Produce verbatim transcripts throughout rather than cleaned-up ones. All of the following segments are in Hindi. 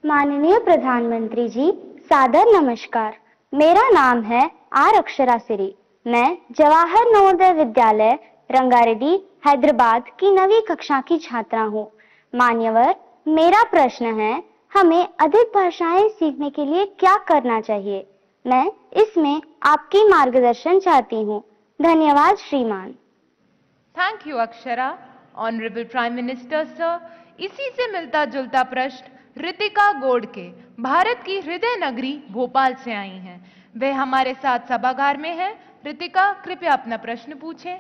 माननीय प्रधानमंत्री जी, सादर नमस्कार। मेरा नाम है आर अक्षरा सिरी। मैं जवाहर नवोदय विद्यालय रंगारेड्डी हैदराबाद की नवी कक्षा की छात्रा हूँ। मान्यवर, मेरा प्रश्न है, हमें अधिक भाषाएं सीखने के लिए क्या करना चाहिए? मैं इसमें आपकी मार्गदर्शन चाहती हूँ। धन्यवाद श्रीमान। Thank you Akshara. Honourable prime minister sir, इसी से मिलता जुलता प्रश्न रितिका गोडके भारत की हृदय नगरी भोपाल से आई हैं। वे हमारे साथ सभागार में हैं। रितिका, कृपया अपना प्रश्न पूछें।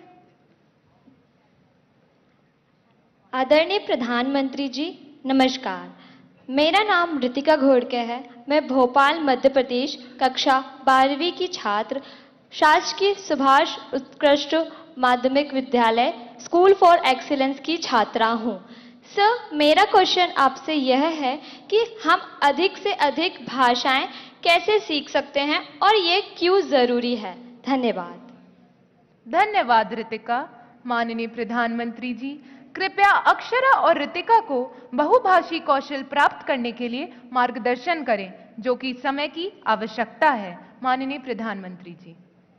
आदरणीय प्रधानमंत्री जी, नमस्कार। मेरा नाम रितिका घोड़के है। मैं भोपाल मध्य प्रदेश कक्षा बारहवीं की छात्र शासकीय सुभाष उत्कृष्ट माध्यमिक विद्यालय स्कूल फॉर एक्सीलेंस की छात्रा हूँ। सर, मेरा क्वेश्चन आपसे यह है कि हम अधिक से अधिक भाषाएं कैसे सीख सकते हैं और ये क्यों जरूरी है? धन्यवाद। धन्यवाद रितिका। माननीय प्रधानमंत्री जी, कृपया अक्षरा और रितिका को बहुभाषी कौशल प्राप्त करने के लिए मार्गदर्शन करें, जो कि समय की आवश्यकता है। माननीय प्रधानमंत्री जी।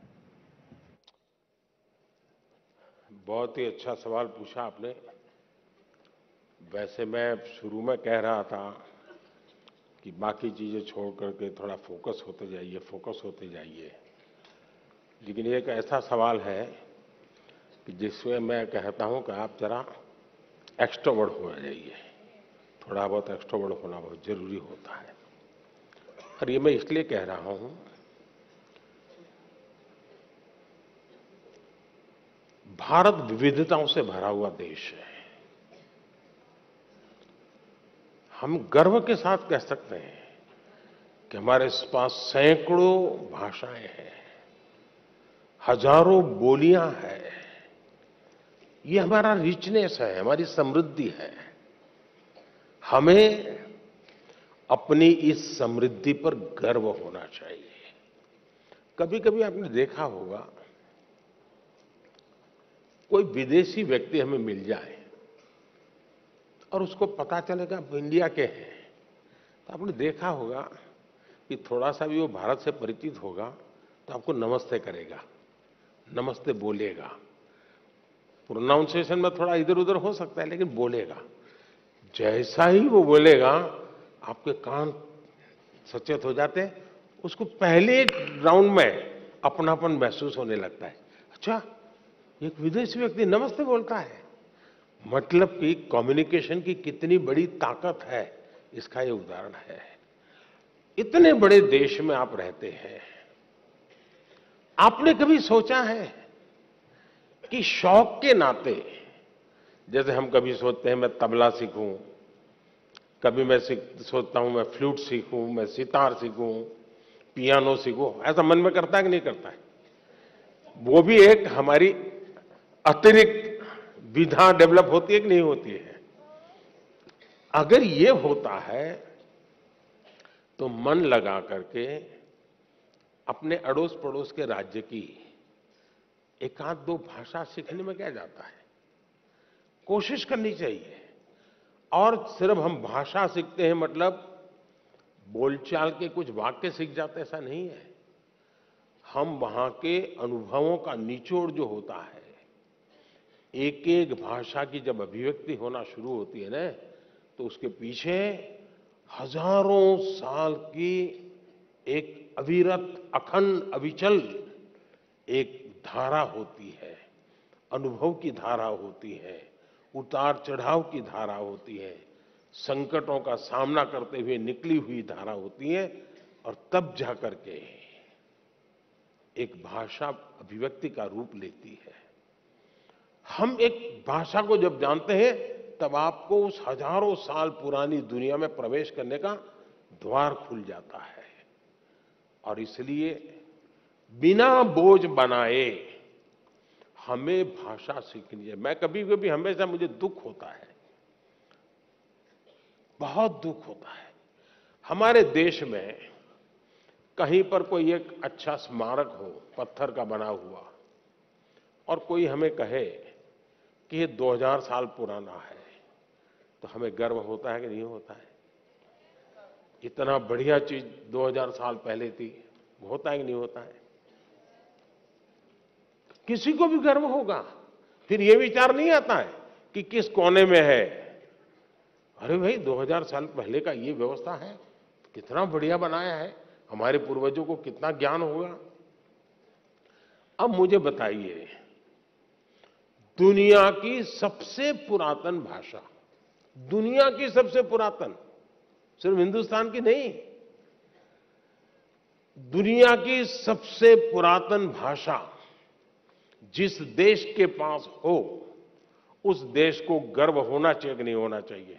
बहुत ही अच्छा सवाल पूछा आपने। वैसे मैं शुरू में कह रहा था कि बाकी चीजें छोड़ करके थोड़ा फोकस होते जाइए, फोकस होते जाइए, लेकिन एक ऐसा सवाल है कि जिसमें मैं कहता हूं कि आप जरा एक्सट्रोवर्ट हो जाइए। थोड़ा बहुत एक्सट्रोवर्ट होना बहुत जरूरी होता है। और ये मैं इसलिए कह रहा हूं, भारत विविधताओं से भरा हुआ देश है। हम गर्व के साथ कह सकते हैं कि हमारे पास सैकड़ों भाषाएं हैं, हजारों बोलियां हैं। ये हमारा रिचनेस है, हमारी समृद्धि है। हमें अपनी इस समृद्धि पर गर्व होना चाहिए। कभी कभी आपने देखा होगा, कोई विदेशी व्यक्ति हमें मिल जाए और उसको पता चलेगा आप इंडिया के हैं, तो आपने देखा होगा कि थोड़ा सा भी वो भारत से परिचित होगा तो आपको नमस्ते करेगा, नमस्ते बोलेगा। प्रोनाउंसिएशन में थोड़ा इधर उधर हो सकता है, लेकिन बोलेगा। जैसा ही वो बोलेगा, आपके कान सचेत हो जाते हैं। उसको पहले राउंड में अपनापन महसूस होने लगता है। अच्छा, एक विदेशी व्यक्ति नमस्ते बोलता है, मतलब कि कम्युनिकेशन की कितनी बड़ी ताकत है, इसका ये उदाहरण है। इतने बड़े देश में आप रहते हैं, आपने कभी सोचा है कि शौक के नाते, जैसे हम कभी सोचते हैं मैं तबला सीखूं, कभी मैं सोचता हूं मैं फ्लूट सीखूं, मैं सितार सीखूं, पियानो सीखूं, ऐसा मन में करता है कि नहीं करता है? वो भी एक हमारी अतिरिक्त विधा डेवलप होती है कि नहीं होती है? अगर ये होता है तो मन लगा करके अपने अड़ोस पड़ोस के राज्य की एक आध दो भाषा सीखने में क्या जाता है? कोशिश करनी चाहिए। और सिर्फ हम भाषा सीखते हैं मतलब बोलचाल के कुछ वाक्य सीख जाते, ऐसा नहीं है। हम वहां के अनुभवों का निचोड़ जो होता है, एक एक भाषा की जब अभिव्यक्ति होना शुरू होती है ना, तो उसके पीछे हजारों साल की एक अविरत, अखंड, अविचल एक धारा होती है, अनुभव की धारा होती है, उतार चढ़ाव की धारा होती है, संकटों का सामना करते हुए निकली हुई धारा होती है। और तब जाकर के एक भाषा अभिव्यक्ति का रूप लेती है। हम एक भाषा को जब जानते हैं, तब आपको उस हजारों साल पुरानी दुनिया में प्रवेश करने का द्वार खुल जाता है। और इसलिए बिना बोझ बनाए हमें भाषा सीखनी है। मैं कभी कभी हमेशा मुझे दुख होता है, बहुत दुख होता है। हमारे देश में कहीं पर कोई एक अच्छा स्मारक हो, पत्थर का बना हुआ, और कोई हमें कहे कि ये दो हज़ार साल पुराना है, तो हमें गर्व होता है कि नहीं होता है? इतना बढ़िया चीज दो हज़ार साल पहले थी, होता है कि नहीं होता है? किसी को भी गर्व होगा। फिर ये विचार नहीं आता है कि किस कोने में है। अरे भाई, दो हज़ार साल पहले का ये व्यवस्था है, कितना बढ़िया बनाया है, हमारे पूर्वजों को कितना ज्ञान होगा। अब मुझे बताइए, दुनिया की सबसे पुरातन भाषा, दुनिया की सबसे पुरातन, सिर्फ हिंदुस्तान की नहीं, दुनिया की सबसे पुरातन भाषा जिस देश के पास हो, उस देश को गर्व होना चाहिए कि नहीं होना चाहिए?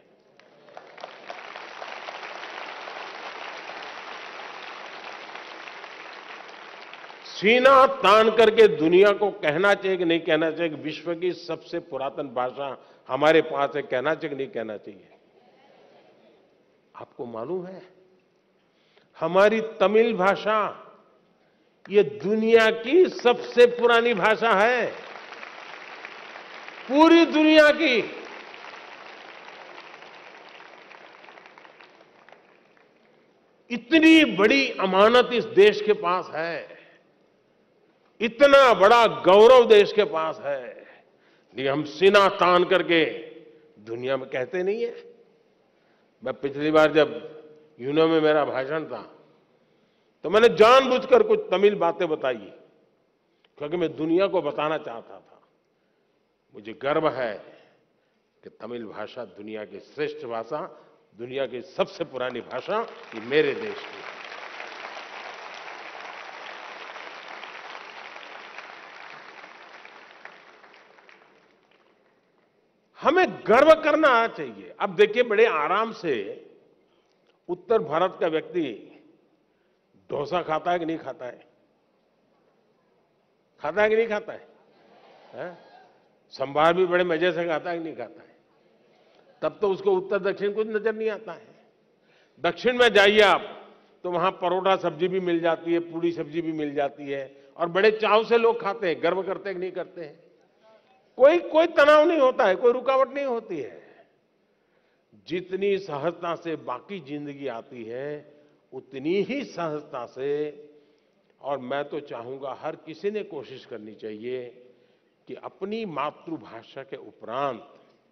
सीना तान करके दुनिया को कहना चाहिए कि नहीं कहना चाहिए कि विश्व की सबसे पुरातन भाषा हमारे पास है? कहना चाहिए कि नहीं कहना चाहिए? आपको मालूम है, हमारी तमिल भाषा ये दुनिया की सबसे पुरानी भाषा है, पूरी दुनिया की। इतनी बड़ी अमानत इस देश के पास है, इतना बड़ा गौरव देश के पास है, लेकिन हम सीना तान करके दुनिया में कहते नहीं है। मैं पिछली बार जब यूनो में मेरा भाषण था तो मैंने जानबूझकर कुछ तमिल बातें बताई, क्योंकि मैं दुनिया को बताना चाहता था, मुझे गर्व है कि तमिल भाषा दुनिया की श्रेष्ठ भाषा, दुनिया की सबसे पुरानी भाषा ये मेरे देश की है। हमें गर्व करना चाहिए। अब देखिए, बड़े आराम से उत्तर भारत का व्यक्ति डोसा खाता है कि नहीं खाता है? खाता है कि नहीं खाता है? है? संभार भी बड़े मजे से खाता है कि नहीं खाता है? तब तो उसको उत्तर दक्षिण कुछ नजर नहीं आता है। दक्षिण में जाइए आप तो वहां परोठा सब्जी भी मिल जाती है, पूरी सब्जी भी मिल जाती है, और बड़े चाव से लोग खाते हैं। गर्व करते हैं कि नहीं करते हैं? कोई कोई तनाव नहीं होता है, कोई रुकावट नहीं होती है। जितनी सहजता से बाकी जिंदगी आती है, उतनी ही सहजता से, और मैं तो चाहूंगा हर किसी ने कोशिश करनी चाहिए कि अपनी मातृभाषा के उपरांत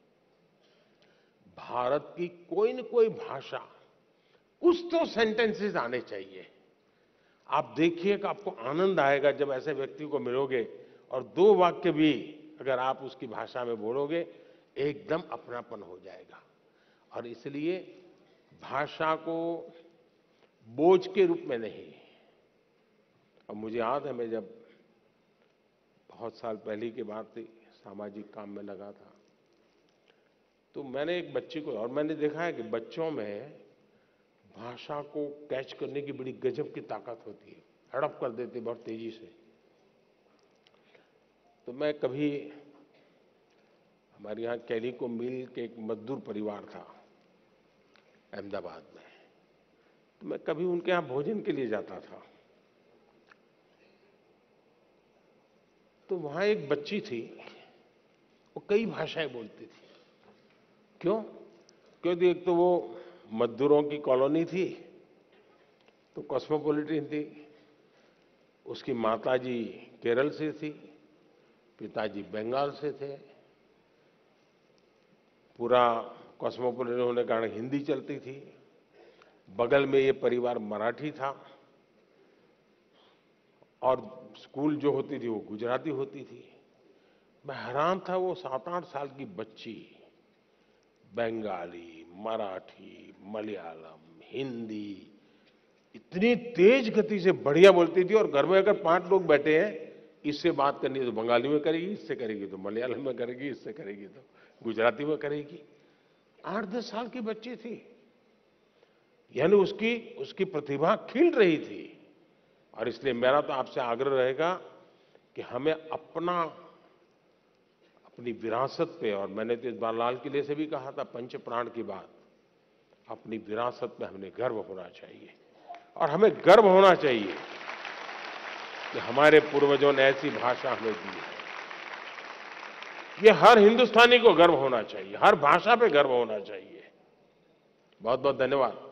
भारत की कोई न कोई भाषा, कुछ तो सेंटेंसेस आने चाहिए। आप देखिए कि आपको आनंद आएगा जब ऐसे व्यक्ति को मिलोगे और दो वाक्य भी अगर आप उसकी भाषा में बोलोगे, एकदम अपनापन हो जाएगा। और इसलिए भाषा को बोझ के रूप में नहीं। और मुझे याद है, मैं जब बहुत साल पहले की बात थी, सामाजिक काम में लगा था, तो मैंने एक बच्ची को, और मैंने देखा है कि बच्चों में भाषा को कैच करने की बड़ी गजब की ताकत होती है, हड़प कर देते बहुत तेजी से। तो मैं कभी, हमारे यहाँ कैलिको मिल के एक मजदूर परिवार था अहमदाबाद में, तो मैं कभी उनके यहाँ भोजन के लिए जाता था, तो वहां एक बच्ची थी, वो कई भाषाएं बोलती थी। क्यों? क्योंकि एक तो वो मजदूरों की कॉलोनी थी, तो कॉस्मोपॉलिटन थी। उसकी माताजी केरल से थी, पिताजी बंगाल से थे। पूरा कॉस्मोपॉलिटन होने के कारण हिंदी चलती थी। बगल में ये परिवार मराठी था, और स्कूल जो होती थी वो गुजराती होती थी। मैं हैरान था, वो सात आठ साल की बच्ची बंगाली, मराठी, मलयालम, हिंदी इतनी तेज गति से बढ़िया बोलती थी। और घर में अगर पांच लोग बैठे हैं, इससे बात करनी है तो बंगाली में करेगी, इससे करेगी तो मलयालम में करेगी, इससे करेगी तो गुजराती में करेगी। आठ दस साल की बच्ची थी, यानी उसकी उसकी प्रतिभा खिल रही थी। और इसलिए मेरा तो आपसे आग्रह रहेगा कि हमें अपना अपनी विरासत पे, और मैंने तो इस बार लाल किले से भी कहा था पंच प्राण की बात, अपनी विरासत पे हमें गर्व होना चाहिए। और हमें गर्व होना चाहिए कि हमारे पूर्वजों ने ऐसी भाषा हमें दी है। ये हर हिंदुस्तानी को गर्व होना चाहिए, हर भाषा पे गर्व होना चाहिए। बहुत बहुत धन्यवाद।